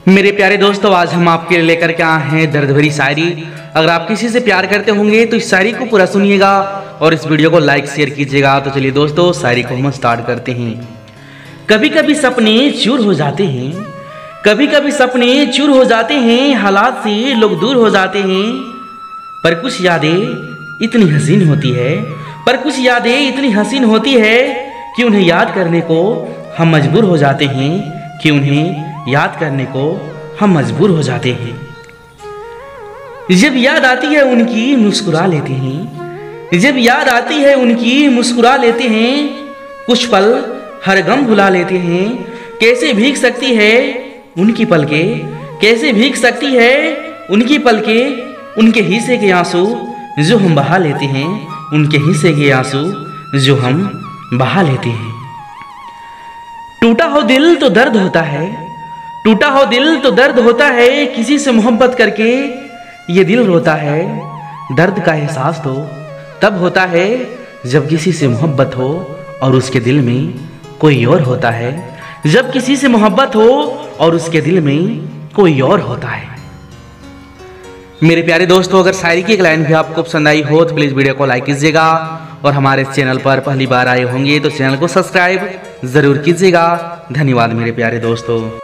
मेरे प्यारे दोस्तों, आज हम आपके लिए लेकर के आए हैं दर्द भरी शायरी। अगर आप किसी से प्यार करते होंगे तो इस शायरी को पूरा सुनिएगा और इस वीडियो को लाइक शेयर कीजिएगा। तो चलिए दोस्तों, शायरी को हम स्टार्ट करते हैं। कभी कभी सपने चूर हो जाते हैं, कभी कभी सपने चूर हो जाते हैं, हालात से लोग दूर हो जाते हैं, पर कुछ यादें इतनी हसीन होती है, पर कुछ यादें इतनी हसीन होती है कि उन्हें याद करने को हम मजबूर हो जाते हैं, कि उन्हें याद करने को हम मजबूर हो जाते हैं। जब याद आती है उनकी मुस्कुरा लेते हैं, जब याद आती है उनकी मुस्कुरा लेते हैं, कुछ पल हर गम भुला लेते हैं। कैसे भीग सकती है उनकी पलकें, कैसे भीग सकती है उनकी पलकें, उनके हिस्से के आंसू जो हम बहा लेते हैं, उनके हिस्से के आंसू जो हम बहा लेते हैं। टूटा हो दिल तो दर्द होता है, टूटा हो दिल तो दर्द होता है, किसी से मोहब्बत करके ये दिल रोता है। दर्द का एहसास तो तब होता है जब किसी से मोहब्बत हो और उसके दिल में कोई और होता है, जब किसी से मोहब्बत हो और उसके दिल में कोई और होता है। मेरे प्यारे दोस्तों, अगर शायरी की एक लाइन भी आपको पसंद आई हो तो प्लीज़ वीडियो को लाइक कीजिएगा और हमारे चैनल पर पहली बार आए होंगे तो चैनल को सब्सक्राइब ज़रूर कीजिएगा। धन्यवाद मेरे प्यारे दोस्तों।